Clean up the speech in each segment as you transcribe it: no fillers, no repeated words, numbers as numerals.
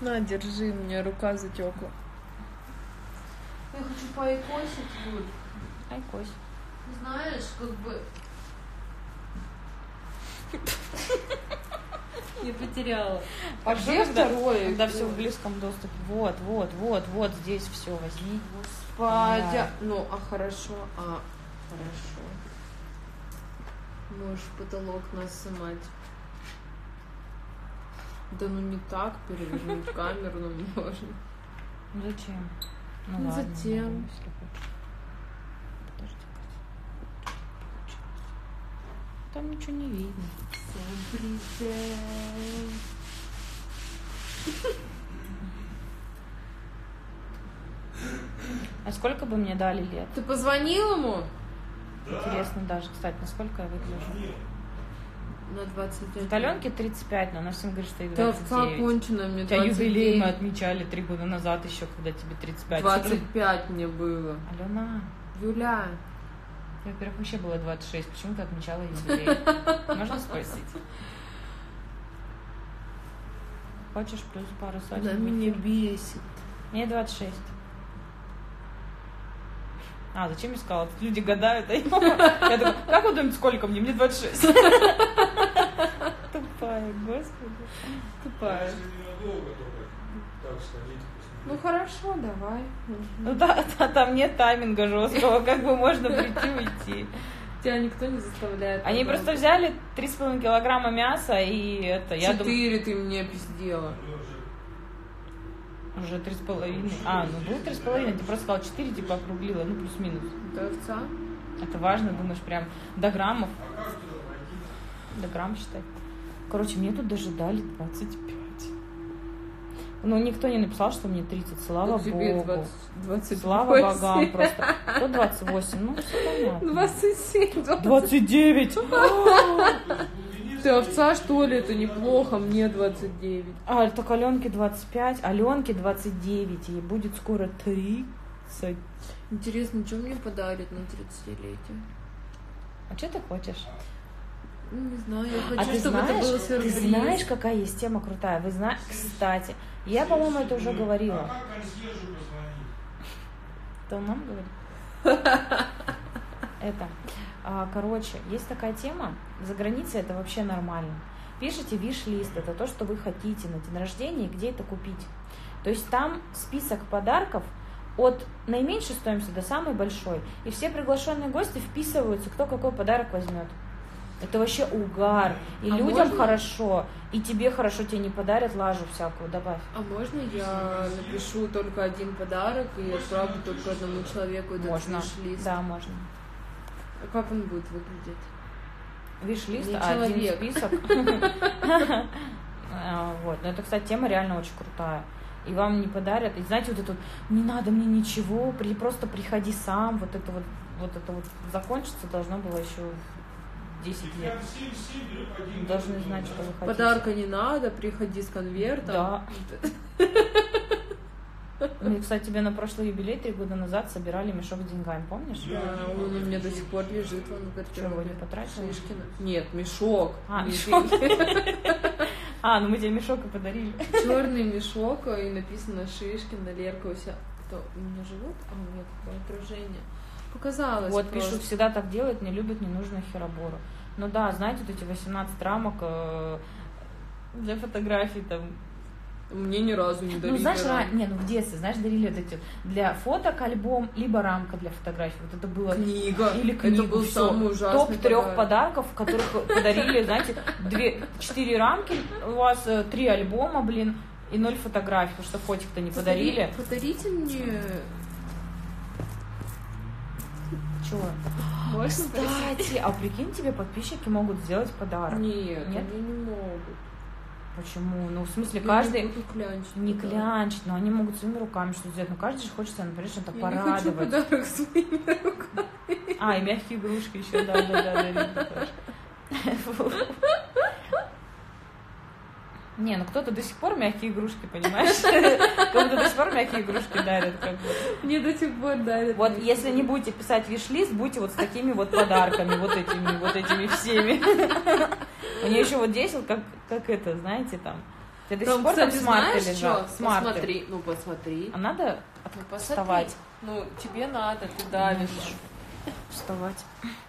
На, держи, мне рука затекла. Я хочу поайкосить, Юль. Айкось. Знаешь, как бы... Я потеряла. А где второе? Когда все в близком доступе. Вот, здесь все возьми. Господи. Да. Ну, хорошо. Хорошо. Можешь в потолок нас снимать. Да ну не так, перевернуть камеру нам можно. Зачем? Ну, ладно, затем. могу, если хочешь. Подожди. Там ничего не видно. А сколько бы мне дали лет? Ты позвонил ему? Интересно даже, кстати, насколько я выгляжу. На 21. Вот Аленке 35, но она всем говорит, что ей Да, 29. кончено мне У тебя 29. юбилей мы отмечали 3 года назад еще, когда тебе 35. 25 мне было. Алена, Юля. мне, во-первых, вообще было 26. Почему ты отмечала юбилей? Можно спросить? Хочешь плюс пару сотен? Она меня бесит. Мне 26. Зачем я сказала? Тут люди гадают, а я такая, как вы думаете, сколько мне? Мне 26. Тупая, господи. Тупая. Ну хорошо, давай. Ну да, там нет тайминга жесткого, как бы можно прийти и уйти. Тебя никто не заставляет. Они просто взяли 3,5 килограмма мяса и это, я думаю... 4 ты мне пиздела. Уже 3,5. Ну был 3,5, ты просто сказала 4, типа округлила, ну плюс-минус. Это овца? Это важно, думаешь, прям до граммов. До грамм считать. Короче, мне тут даже дали 25. Но никто не написал, что мне 30, слава богу. 28. Слава богам просто. То 28, ну все понятно. 27, 29! Ты овца, что ли? Это неплохо, мне 29. Так Аленке 25, Аленке 29, ей будет скоро 30. Интересно, что мне подарят на 30-летие? А что ты хочешь? Ну, не знаю, я хочу, ты чтобы знаешь, это было сюрприз. Ты знаешь, какая есть тема крутая? Вы знаете, кстати, я, по-моему, это уже говорила. Кто нам говорит? Короче, есть такая тема, за границей это вообще нормально. Пишите виш-лист, это то, что вы хотите на день рождения и где это купить. То есть там список подарков от наименьшей стоимости до самой большой. И все приглашенные гости вписываются, кто какой подарок возьмет. Это вообще угар. И людям можно? Хорошо, и тебе хорошо, тебе не подарят лажу всякую, добавь. А можно я напишу только один подарок и отправлю только одному человеку этот виш-лист? Да, можно. А как он будет выглядеть? Виш-лист, один список. Вот. Но это, кстати, тема реально очень крутая. И вам не подарят. И знаете, вот это вот, не надо мне ничего, просто приходи сам. Вот это вот закончиться должно было еще 10 лет. Должны знать, что вы хотите. Подарка не надо, приходи с конвертом. Да. Мы, кстати, тебе на прошлый юбилей 3 года назад собирали мешок с деньгами, помнишь? Да, он у меня до сих пор лежит. Что, его не потратила? Шишкина. Нет, мешок. Мешок. Ну мы тебе мешок и подарили. Черный мешок, и написано Шишкина, Лерка у себя. Это у меня живот, а у меня такое отражение. Показалось. Вот пишут, всегда так делают, не любят ненужную херобору. Ну да, знаете, вот эти 18 рамок для фотографий там. Мне ни разу не дарили. Ну, знаешь, в детстве, знаешь, дарили вот эти для фоток альбом, либо рамка для фотографий. Вот это было... Книга. Или книгу. Это был всё. самый ужасный Топ-3 подарков, которых подарили, знаете, 4 рамки, у вас 3 альбома, и 0 фотографий, потому что фотик-то не подарили. Подарите мне... Чего? Кстати, а прикинь, тебе подписчики могут сделать подарок. Нет, они не могут. Почему? Ну, в смысле, каждый... Не клянчить, но они могут своими руками что-то сделать. Но каждый же хочется, например, что-то порадовать. Я не хочу подарок своими руками. И мягкие игрушки еще, да. Не, ну кто-то до сих пор мягкие игрушки, понимаешь? Кто-то до сих пор мягкие игрушки дарят. Мне до сих пор дарят. Вот если не будете писать виш-лист, будьте вот с такими вот подарками, вот этими всеми. У нее еще вот здесь вот как это, знаете, там. Ты до Там, сих пор там кстати, смарты знаешь, лежат? что? Смарты. Посмотри. Ну, посмотри. А надо Ну, посмотри. вставать? Ну, тебе надо, ты давишь. Вставать.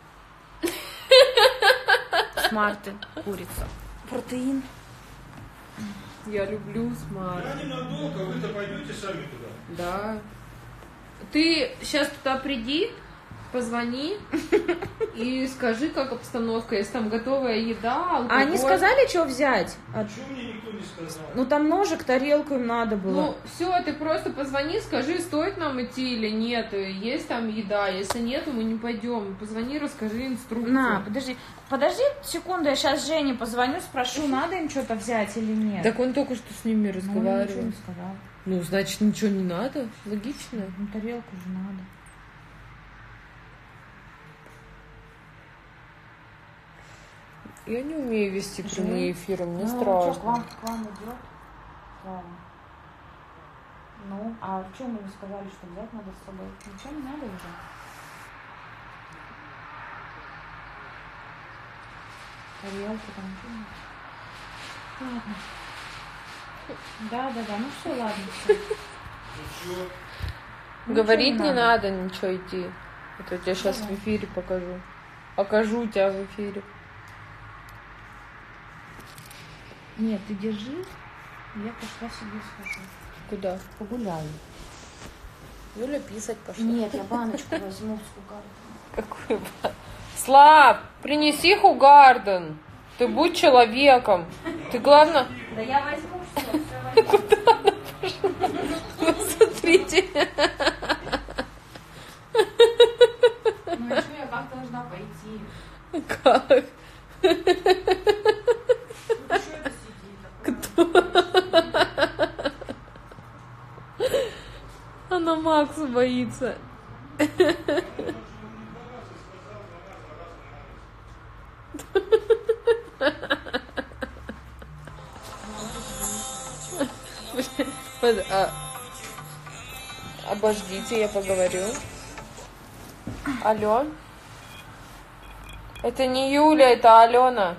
Смарты, курица. Протеин. Я люблю смарт. Я ненадолго, вы-то пойдете сами туда. Да. Ты сейчас туда приди, позвони и скажи, как обстановка, если там готовая еда, алкоголь. А они сказали, что взять? Чего мне никто не сказал? Ну там ножик, тарелку им надо было. Ну, все, ты просто позвони, скажи, стоит нам идти или нет, есть там еда, если нет, мы не пойдем. Позвони, расскажи инструкцию. На, подожди секунду, я сейчас Жене позвоню, спрошу, надо им что-то взять или нет. Так он только что с ними Ну, он ничего разговаривал. не сказал. Ну, значит, ничего не надо, логично. Ну, тарелку же надо. Я не умею вести прямые эфиры, мне Ну, страшно. что, к вам идет? Слава. Ну, а в чем вы сказали, что взять надо с собой? Ничего не надо уже? Тарелки там ничего нет? Ладно. Да, ну все, ладно, все. Ну чё? Говорить не надо ничего идти. Это я тебе сейчас в эфире покажу. Покажу тебя в эфире. Нет, ты держи, я пошла себе схожу. Куда? Погуляю. Юля писать пошла. Нет, я баночку возьму с Хугарденом. Какой Слав, принеси Хугарден. Ты будь человеком. Ты главное... Да я возьму все возьму. Смотрите. Ну и что, я как должна пойти? Как? Ну что это сидит? Она Макса боится. Обождите, я поговорю. Алло? Это не Юля, это Алена.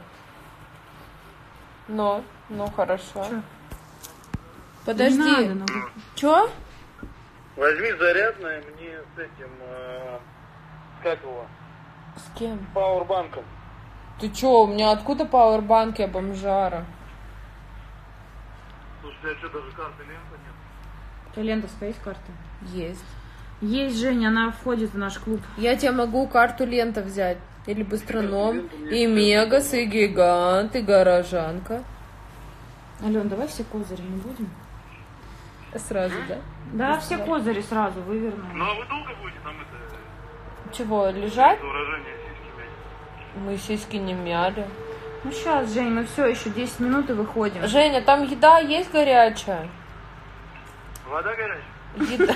Ну, хорошо. Чё? Подожди. Не надо, Чё? Возьми зарядное мне с этим, как его, С кем? пауэрбанком. Ты чё, у меня откуда пауэрбанки, я бомжара? Слушай, у тебя что, даже карты лента нет? Лентовская есть карта? Есть. Есть, Женя, она входит в наш клуб. Я тебе могу карту Лента взять. Или Быстроном, и Мегас, и Гигант, и Горожанка. Ален, давай все козыри не будем? Сразу, да? Да, все козыри сразу выверну. Ну а вы долго будете нам это Чего, лежать? выражение сиськи мять? Мы сиськи не мяли. Ну сейчас, Жень, мы все, еще 10 минут и выходим. Женя, там еда есть горячая? Вода горячая? Еда.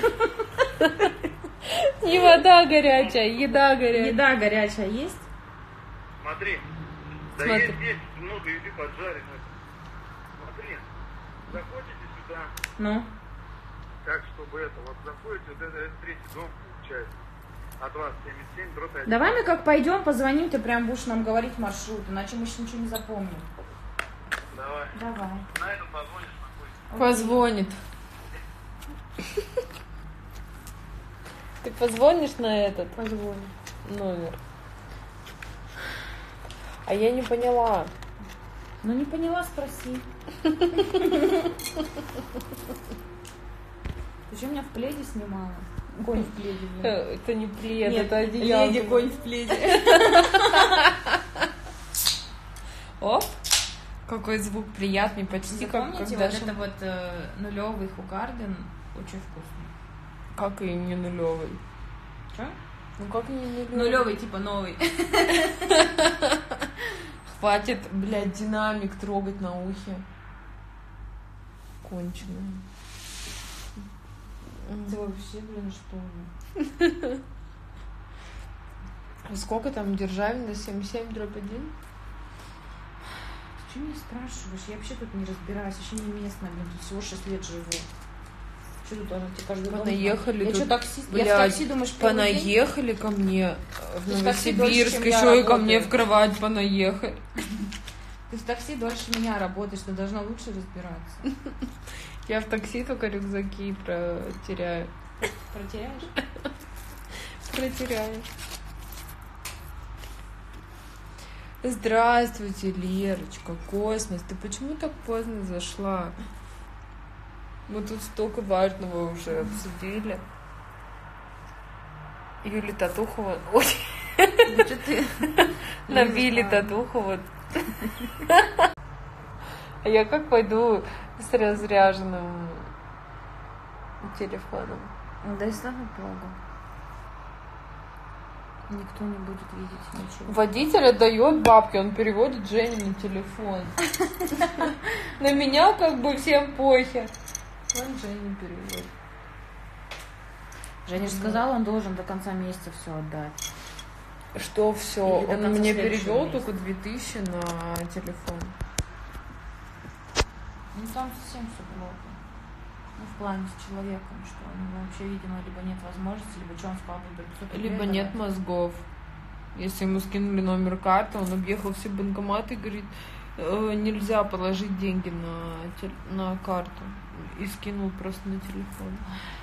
Не вода горячая, еда горячая. Еда горячая есть? Смотри. Да Смотри. есть много еды поджаренной. Смотри. Заходите сюда, Ну? так, чтобы это, вот заходите, вот это третий дом получается. От вас 77/1. Давай мы как пойдем, позвоним, ты прям будешь нам говорить маршрут, иначе мы еще ничего не запомним. Давай. Давай. На этом позвонишь, нахуй. Позвонит. Ты позвонишь на этот Позвоним. номер? А я не поняла. Ну не поняла, спроси. Ты что меня в пледе снимала? Конь в пледе. блин. Это не плед, Нет, это одеяло. леди конь в пледе. Оп. Какой звук приятный, почти как Запомните, когда вот это вот нулевый Хугарден очень вкусный. Как и не нулевый. Что? Ну как не нулевый? Нулевый, типа новый. Хватит, блядь, динамик трогать на ухе. Конченая. Ты вообще, блин, что ли? Сколько там державин до 77/1? Ты что меня спрашиваешь? Я вообще тут не разбираюсь, вообще не местная, блин, тут всего 6 лет живу. Что тут должна тебе каждый дом? Понаехали Я тут, что, таксист? Я в блядь, такси, думаешь, первый день? Понаехали ко мне в Ты в такси дольше, Новосибирск, чем я еще и ко работаю. мне в кровать понаехали. Ты Ты в такси дольше меня работаешь, ты должна лучше разбираться. Я в такси только рюкзаки протеряю. Протеряешь? Протеряю. Здравствуйте, Лерочка, Космос. Ты почему так поздно зашла? Мы тут столько важного уже обсудили. Юлия Татухова. Ой. Ну что ты? Набили Татухову. А я как пойду с разряженным телефоном? Да и слава богу. Никто не будет видеть ничего. Водитель отдает бабки, он переводит Жене на телефон. На меня как бы всем похер. Он Жене переводит. Женя же сказала, он должен до конца месяца все отдать. Что все? Или до Он конца мне следующего перевел месяца. только 2000 на телефон. Ну там совсем все плохо. Ну, в плане с человеком, что у него вообще, видимо, либо нет возможности, либо что он с папой до 500 рублей Либо нет давать. мозгов. Если ему скинули номер карты, он объехал все банкоматы и говорит, нельзя положить деньги на карту. И скинул просто на телефон.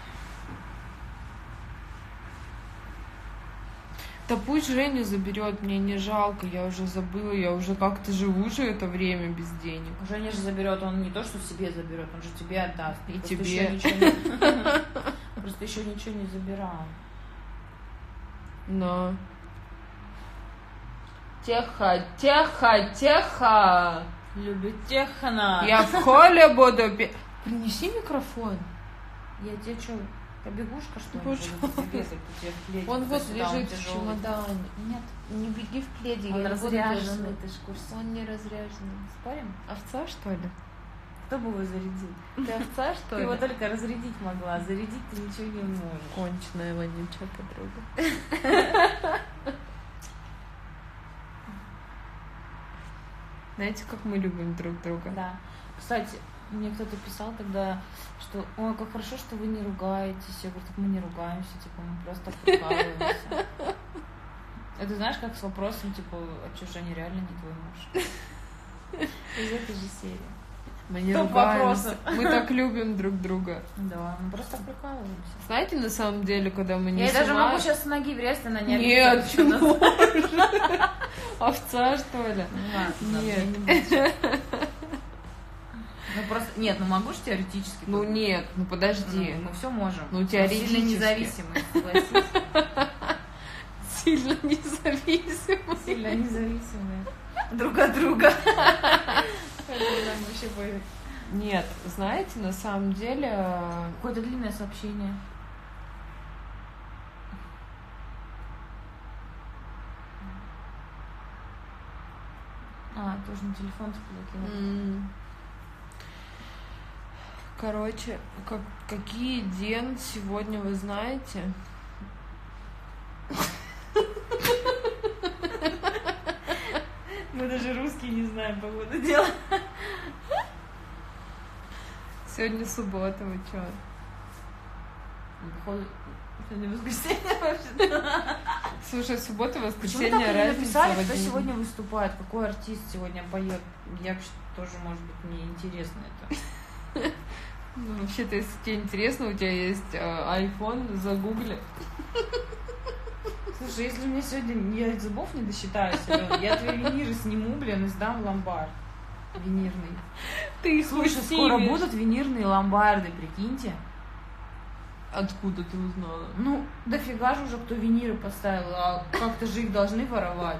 Да пусть Женя заберет, мне не жалко, я уже забыла, я уже как-то живу же это время без денег. Женя же заберет, он не то, что себе заберет, он же тебе отдаст. И Просто тебе. еще ничего не- Просто еще ничего не забирал. Но. Тихо, тихо, тихо. Любит техно. Я в холле буду Принеси микрофон. Я тебе что, побегушка, что ли? Боже буду тебе бегать, у тебя в пледе Он вот туда-сюда, он лежит в тяжелый. чемодане. Нет, Не беги в пледе, он я не буду разряженный, держать. ты ж в курсе. Он не разряженный. Спорим? Овца, что ли? Кто бы его зарядил? Ты овца, что Ты ли? его только разрядить могла, зарядить ты ничего не можешь. Конченая вонючая подруга. Знаете, как мы любим друг друга? Да. Кстати, мне кто-то писал тогда, что ой, как хорошо, что вы не ругаетесь. Я говорю, так мы не ругаемся, типа, мы просто прикалываемся. Это знаешь, как с вопросом, типа, а что, Женя реально не твой муж? Из этой же серии. Мы не Топ ругаемся. вопросов. Мы так любим друг друга. Да, мы просто прикалываемся. Знаете, на самом деле, когда мы не Я ей даже снимаем- могу сейчас с ноги врезать, она не Нет, обидится, что нас- овца, что ли? Ну ладно, Нет. я не буду сейчас. Ну просто, нет, ну могу же теоретически. Ну нет, ну подожди. Ну, мы все можем. Ну, Мы теоретически. Сильно независимые, согласись. Сильно независимый. Сильно независимые. Друг от друга. Нам вообще пофиг. Нет, знаете, на самом деле... Какое-то длинное сообщение. А, тоже на телефон заблокировал. Короче, какие день сегодня вы знаете? Мы даже русские не знаем, по ходу дела. Сегодня суббота, вы чё? Походу, сегодня воскресенье вообще. Слушай, суббота, Почему воскресенье, так и не разница написали, в кто один. сегодня выступает, какой артист сегодня поет? Я вообще тоже, может быть, мне интересно это. Ну, вообще-то, если тебе интересно, у тебя есть iPhone, загугли. Слушай, если мне сегодня я зубов не досчитаюсь, Алёна, я твои виниры сниму, блин, и сдам в ломбард. Винирный. Ты их Слушай, хоть скоро снимешь. будут винирные ломбарды, прикиньте. Откуда ты узнала? Ну, дофига же уже кто виниры поставил, а как-то же их должны воровать.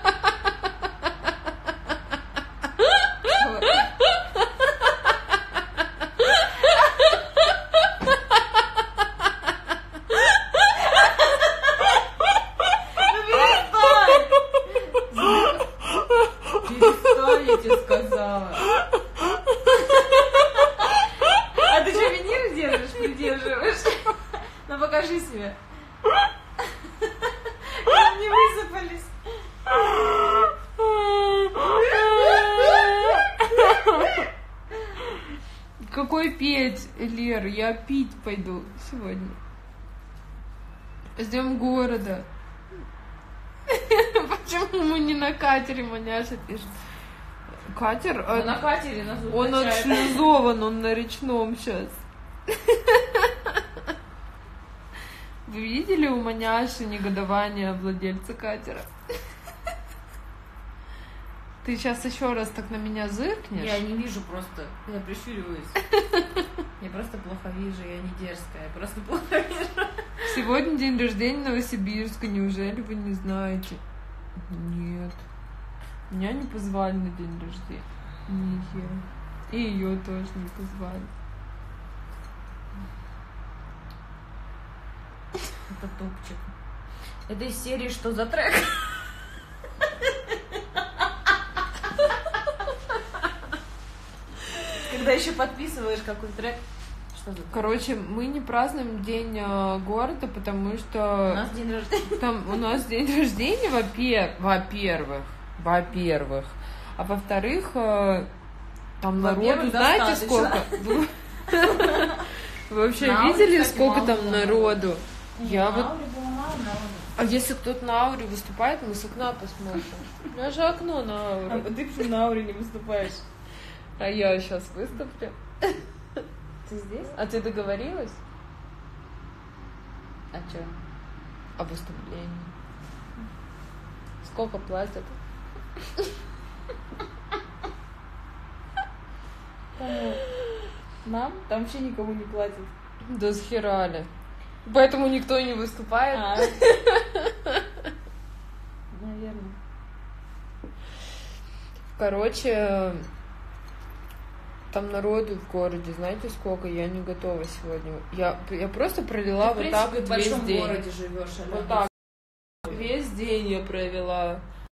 Перестань, я тебе сказала. А ты что, виниры держишь, придерживаешь? Ну покажи себе. Не высыпались. Какой петь, Лер? Я пить пойду сегодня. Ждем города. Почему мы не на катере, маняша пишет? Катер, Мы на катере нас он качает. отшлюзован, он на речном сейчас. Вы видели у маняши негодование владельца катера? Ты сейчас еще раз так на меня зыркнешь? Я не вижу просто. Я прищуриваюсь. Я просто плохо вижу, я не дерзкая. Я просто плохо вижу. Сегодня день рождения Новосибирска, неужели вы не знаете? Нет. Меня не позвали на день рождения. Нет. И ее тоже не позвали. Это топчик. Это из серии «Что за трек?» Когда еще подписываешь какой трек. Что за трек? Короче, мы не празднуем день города, потому У что нас день рождения. там у нас день рождения, во-первых, а во-вторых, там народу, Во-первых, знаете, сколько? достаточно. Вы вообще На Ауре, видели, кстати, сколько мало там было. народу? Я На вот, Ауре было мало народу. а если кто-то на Ауре выступает, мы с окна посмотрим. У меня же окно на Ауре. Ты почему на Ауре не выступаешь? А я сейчас выступлю. Ты здесь? А ты договорилась А что? о выступлении? Сколько платят? Кому? Нам? Там вообще никому не платят. Да схерали. Поэтому никто не выступает. Наверное. Короче, там народу в городе, знаете сколько? Я не готова сегодня. Я просто пролила Ты, в вот так принципе, вот в большом весь день. городе живешь, Вот так. Весь день я провела.